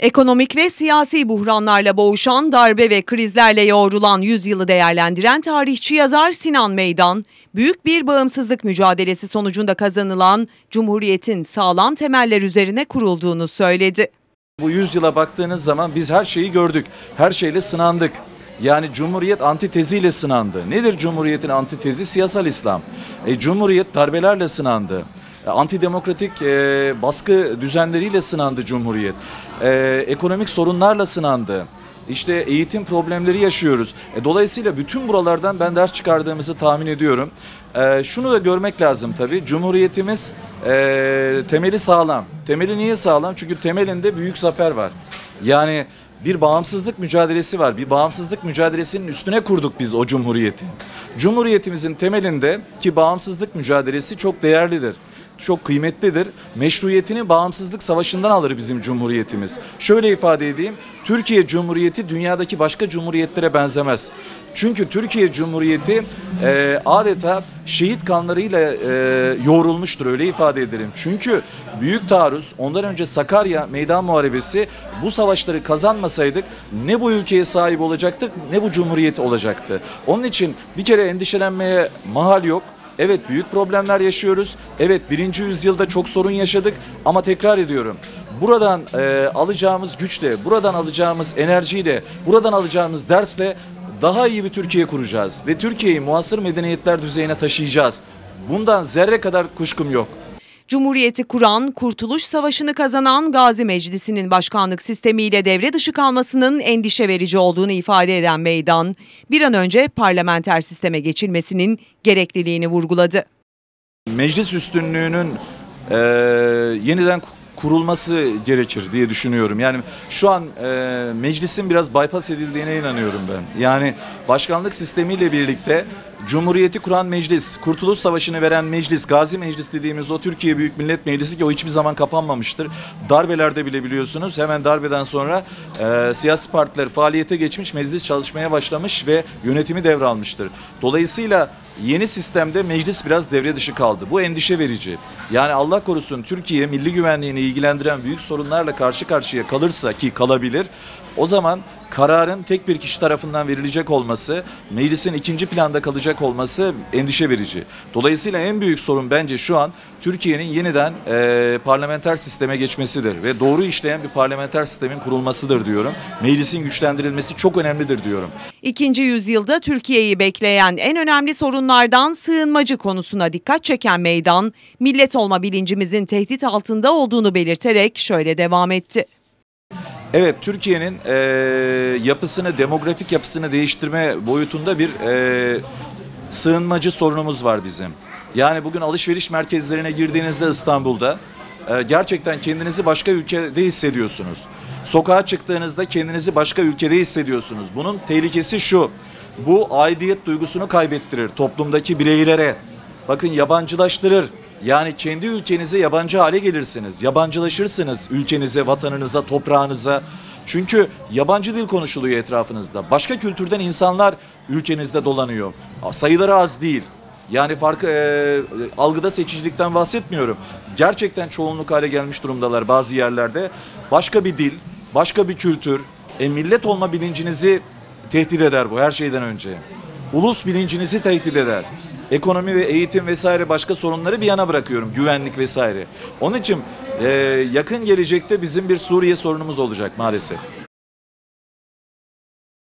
Ekonomik ve siyasi buhranlarla boğuşan, darbe ve krizlerle yoğrulan yüzyılı değerlendiren tarihçi yazar Sinan Meydan, büyük bir bağımsızlık mücadelesi sonucunda kazanılan Cumhuriyet'in sağlam temeller üzerine kurulduğunu söyledi. Bu yüzyıla baktığınız zaman biz her şeyi gördük, her şeyle sınandık. Yani Cumhuriyet antiteziyle sınandı. Nedir Cumhuriyet'in antitezi? Siyasal İslam. Cumhuriyet darbelerle sınandı. Antidemokratik baskı düzenleriyle sınandı Cumhuriyet. Ekonomik sorunlarla sınandı. İşte eğitim problemleri yaşıyoruz. Dolayısıyla bütün buralardan ben ders çıkardığımızı tahmin ediyorum. Şunu da görmek lazım tabii. Cumhuriyetimiz temeli sağlam. Temeli niye sağlam? Çünkü temelinde büyük zafer var. Yani bir bağımsızlık mücadelesi var. Bir bağımsızlık mücadelesinin üstüne kurduk biz o cumhuriyeti. Cumhuriyetimizin temelinde ki bağımsızlık mücadelesi çok değerlidir. Çok kıymetlidir. Meşruiyetini bağımsızlık savaşından alır bizim cumhuriyetimiz. Şöyle ifade edeyim. Türkiye Cumhuriyeti dünyadaki başka cumhuriyetlere benzemez. Çünkü Türkiye Cumhuriyeti adeta şehit kanlarıyla yoğrulmuştur, öyle ifade ederim. Çünkü Büyük Taarruz, ondan önce Sakarya Meydan Muharebesi, bu savaşları kazanmasaydık ne bu ülkeye sahip olacaktık ne bu cumhuriyet olacaktı. Onun için bir kere endişelenmeye mahal yok. Evet, büyük problemler yaşıyoruz. Evet, 1. yüzyılda çok sorun yaşadık ama tekrar ediyorum. Buradan alacağımız güçle, buradan alacağımız enerjiyle, buradan alacağımız dersle daha iyi bir Türkiye kuracağız. Ve Türkiye'yi muasır medeniyetler düzeyine taşıyacağız. Bundan zerre kadar kuşkum yok. Cumhuriyeti kuran, Kurtuluş Savaşı'nı kazanan Gazi Meclisi'nin başkanlık sistemiyle devre dışı kalmasının endişe verici olduğunu ifade eden Meydan, bir an önce parlamenter sisteme geçilmesinin gerekliliğini vurguladı. Meclis üstünlüğünün yeniden kurulması gerekir diye düşünüyorum. Yani şu an meclisin biraz bypass edildiğine inanıyorum ben. Yani başkanlık sistemiyle birlikte Cumhuriyeti kuran meclis, Kurtuluş Savaşı'nı veren meclis, Gazi Meclis dediğimiz o Türkiye Büyük Millet Meclisi ki o hiçbir zaman kapanmamıştır. Darbelerde bile biliyorsunuz hemen darbeden sonra siyasi partiler faaliyete geçmiş, meclis çalışmaya başlamış ve yönetimi devralmıştır. Dolayısıyla yeni sistemde meclis biraz devre dışı kaldı. Bu endişe verici. Yani Allah korusun Türkiye milli güvenliğini ilgilendiren büyük sorunlarla karşı karşıya kalırsa ki kalabilir, o zaman kararın tek bir kişi tarafından verilecek olması, meclisin ikinci planda kalacak olması endişe verici. Dolayısıyla en büyük sorun bence şu an Türkiye'nin yeniden parlamenter sisteme geçmesidir ve doğru işleyen bir parlamenter sistemin kurulmasıdır diyorum. Meclisin güçlendirilmesi çok önemlidir diyorum. 2. yüzyılda Türkiye'yi bekleyen en önemli sorunlardan sığınmacı konusuna dikkat çeken Meydan, millet olma bilincimizin tehdit altında olduğunu belirterek şöyle devam etti. Evet, Türkiye'nin yapısını, demografik yapısını değiştirme boyutunda bir sığınmacı sorunumuz var bizim. Yani bugün alışveriş merkezlerine girdiğinizde İstanbul'da gerçekten kendinizi başka ülkede hissediyorsunuz. Sokağa çıktığınızda kendinizi başka ülkede hissediyorsunuz. Bunun tehlikesi şu, bu aidiyet duygusunu kaybettirir toplumdaki bireylere. Bakın yabancılaştırır. Yani kendi ülkenize yabancı hale gelirsiniz. Yabancılaşırsınız ülkenize, vatanınıza, toprağınıza. Çünkü yabancı dil konuşuluyor etrafınızda. Başka kültürden insanlar ülkenizde dolanıyor. Sayıları az değil. Yani algıda seçicilikten bahsetmiyorum. Gerçekten çoğunluk hale gelmiş durumdalar bazı yerlerde. Başka bir dil, başka bir kültür. Millet olma bilincinizi tehdit eder bu her şeyden önce. Ulus bilincinizi tehdit eder. Ekonomi ve eğitim vesaire başka sorunları bir yana bırakıyorum. Güvenlik vesaire. Onun için yakın gelecekte bizim bir Suriye sorunumuz olacak maalesef.